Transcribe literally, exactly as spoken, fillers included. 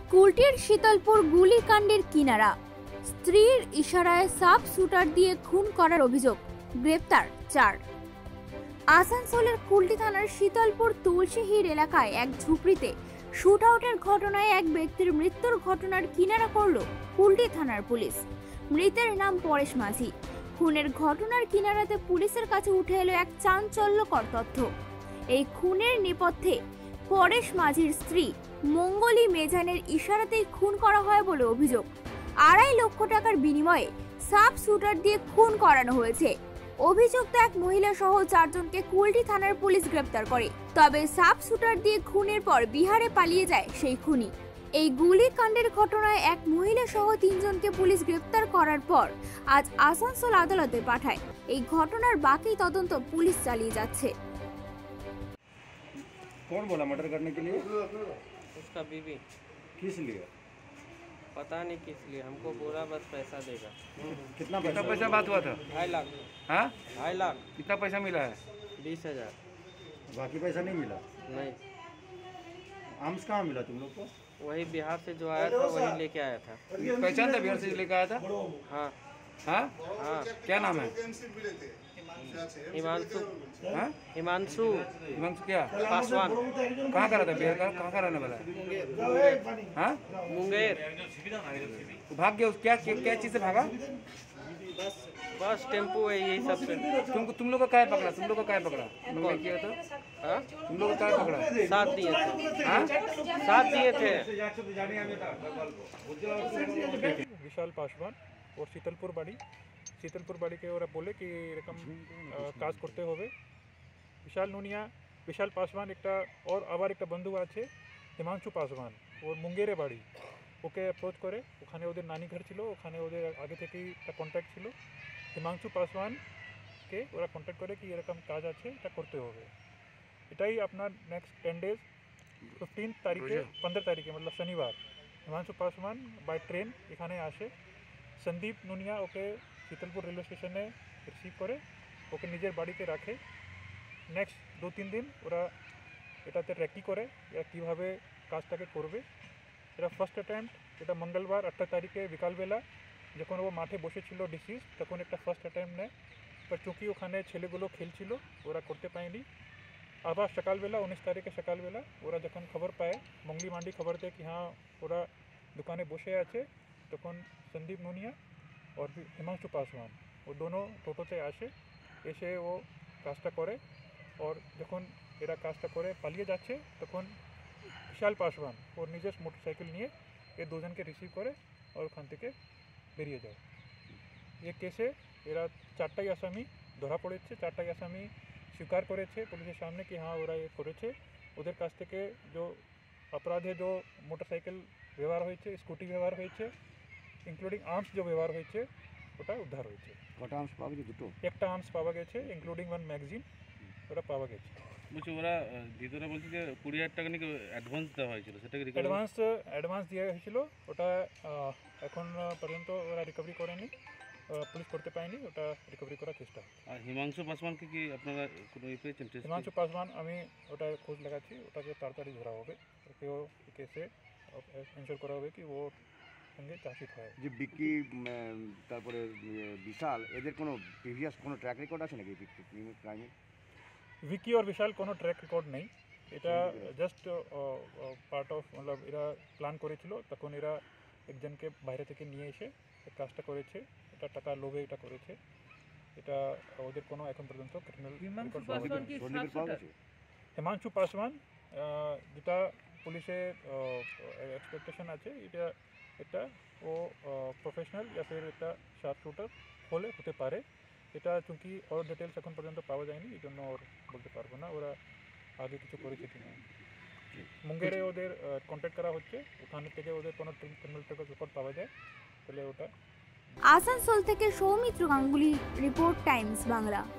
কুলটির শীতলপুর গুলিকাণ্ডের কিনারা, স্ত্রীর ইশারায় সাব শুটার দিয়ে খুন করার অভিযোগ, গ্রেপ্তার চার। আসানসোলের কুলটি থানার শীতলপুর তুলসীহির এলাকায় এক ঝুপড়িতে শুট আউটের ঘটনায় এক ব্যক্তির মৃত্যুর ঘটনার কিনারা করল কুলটি থানার পুলিশ। মৃতের নাম পরেশ মাঝি। খুনের ঘটনার কিনারাতে পুলিশের কাছে উঠে এলো এক চাঞ্চল্যকর তথ্য। এই খুনের নেপথ্যে পরেশ মাঝির স্ত্রী মঙ্গলী মেজানের ইশারাতেই খুন করা হয় বলে অভিযোগ। আড়াই লক্ষ টাকার বিনিময়ে সাব শুটার দিয়ে খুন করানো হয়েছে। অভিযুক্ত এক মহিলা সহ চারজনকে কুলটি থানার পুলিশ গ্রেপ্তার করে। তবে সাব শুটার দিয়ে খুনের পর বিহারে পালিয়ে যায় সেই খুনি। এই গুলিকাণ্ডের ঘটনায় এক মহিলা সহ তিনজনকে পুলিশ গ্রেপ্তার করার পর আজ আসানসোল আদালতে পাঠায়। এই ঘটনার বাকি তদন্ত পুলিশ চালিয়ে যাচ্ছে। कौन बोला मर्डर करने के लिए? उसका बीवी। किस लिए? पता नहीं किस लिए, हमको बोला बस पैसा देगा। कितना पैसा पैसा बात हुआ था? ढाई लाख। हाँ, ढाई लाख। कितना पैसा मिला है? बीस हजार। बाकी पैसा नहीं मिला? नहीं। आर्म्स कहाँ मिला तुम लोग को? वही बिहार से जो आया था वही लेके आया था। पहचान था बिहार से लेकर आया था? हाँ हाँ हाँ। क्या नाम है? हिमांशु। हाँ, हिमांशु हिमांशु क्या? पासवान। कहाँ का रहता है? बिहार का कहाँ का रहने वाला है? हाँ, मुंगेर। भाग गया? क्या क्या चीज़ से भागा? बस बस टेम्पो है यही सब से। तुमको तुम लोग का क्या पकड़ा? तुम लोग का क्या पकड़ा? तुम लोग ने किया था? हाँ, तुम लोग का क्या पकड़ा? साथ दिए थे। हाँ, साथ दिए थे। विशाल पासवान और शीतलपुर बाड़ी शीतलपुर बाड़ी के ওরা বলে কি এরকম কাজ করতে হবে। বিশাল নুনিয়া বিশাল পাসওয়ান একটা ওর আবার একটা বন্ধু আছে হিমাংশু পাসওয়ান, ওর মুঙ্গেরে বাড়ি। ওকে অ্যাপ্রোচ করে, ওখানে ওদের নানি ঘর ছিল, ওখানে ওদের আগে থেকেই একটা কন্ট্যাক্ট ছিল। হিমাংশু পাসওয়ানকে ওরা কন্ট্যাক্ট করে কি এরকম কাজ আছে, এটা করতে হবে। এটাই আপনার নেক্সট টেন ডেজ ফিফটিন তারিখে पंद्रह তারিখে मतलब শনিবার হিমাংশু পাসওয়ান বাই ট্রেন এখানে আসে। সন্দীপ নুনিয়া ওকে শীতলপুর রেলওয়ে স্টেশনে রিসিভ করে ওকে নিজের বাড়িতে রাখে। নেক্সট দু তিন দিন ওরা এটাতে র্যাকি করে এরা কীভাবে কাজটাকে করবে। এটা ফার্স্ট অ্যাটেম্প্ট, এটা মঙ্গলবার আঠারো তারিখে বিকালবেলা যখন ও মাঠে বসেছিল ডিসিস, তখন একটা ফার্স্ট অ্যাটেম্প্ট নেয়। বাট চুঁকি ওখানে ছেলেগুলো খেলছিল ওরা করতে পায়নি। আবার সকালবেলা উনিশ তারিখে সকালবেলা ওরা যখন খবর পায়, মঙ্গলি মান্ডি খবর দেয় কি হ্যাঁ ওরা দোকানে বসে আছে, তখন সন্দীপ নুনিয়া और हिमांशु पासवान वो दोनों টোটোতে আসে। এসে ও কাজটা করে और যখন এরা কাজটা করে পালিয়ে যাচ্ছে তখন বিশাল পাসওয়ান ওর নিজের মোটরসাইকেল নিয়ে এই দুজনকে রিসিভ করে আর ওখান থেকে বেরিয়ে যায়। এই কেসে এরা চারটাই আসামি ধরা পড়েছে। চারটাই আসামি স্বীকার করেছে পুলিশের সামনে কি হ্যাঁ ওরা এ করেছে। ওদের কাছ থেকে যে অপরাধে যে মোটরসাইকেল ব্যবহার হয়েছে, স্কুটি ব্যবহার হয়েছে, ইনক্লুডিং আর্মস যে ব্যবহার হয়েছে ওটা উদ্ধার হয়েছে। কটা আর্মস পাওয়া গেছে? দুটো। একটা আর্মস পাওয়া গেছে ইনক্লুডিং ওয়ান ম্যাগাজিন ওটা পাওয়া গেছে। বলছি ওরা ভিতরে বলছে যে কুড়ি হাজার টাকা নাকি অ্যাডভান্স দেওয়া হয়েছিল, সেটাকে অ্যাডভান্স অ্যাডভান্স দেওয়া হয়েছিল। ওটা এখন পর্যন্ত ওরা রিকভারি করেনি, পুলিশ করতে পারেনি, ওটা রিকভারি করার চেষ্টা। আর হিমাংশু পাসওয়ানকে কি আপনারা কোনো ই পেয়েছেন? হিমাংশু পাসওয়ান আমি ওটা খোঁজ লাগাচ্ছি, ওটাকে তাড়াতাড়ি ধরা হবে। ওকেও কেসে এনশোর করা হবে কি ও সঙ্গে চাষিত হয়। যে বিকি তারপরে বিশাল এদের কোনো প্রিভিয়াস কোনো ট্র্যাক রেকর্ড আছে নাকি ক্রাইমে? विकी और विशाल কোনো ট্র্যাক রেকর্ড নেই। এটা জাস্ট পার্ট অফ মতলব এরা প্ল্যান করেছিল, তখন এরা একজনকে বাইরে থেকে নিয়ে এসে কাজটা করেছে। এটা টাকা লোভে এটা করেছে। এটা ওদের কোনো এখন পর্যন্ত ক্রিমিনাল হিমাংশু পাসওয়ান যেটা পুলিশের এক্সপেকটেশন আছে এটা এটা ও প্রফেশনাল या फिर একটা শার্প শুটার হলে হতে পারে। এটা চুঁকি ওর ডিটেলস এখন পর্যন্ত পাওয়া যায়নি, এই জন্য ওর বলতে পারবো না ওরা আগে কিছু করেছে কিনা। মুঙ্গেরে ওদের কন্ট্যাক্ট করা হচ্ছে, ওখান থেকে ওদের কোনো ক্রিমিনাল রেকর্ড পাওয়া যায় তাহলে ওটা। আসানসোল থেকে সৌমিত্র গাঙ্গুলি রিপোর্ট, টাইমস বাংলা।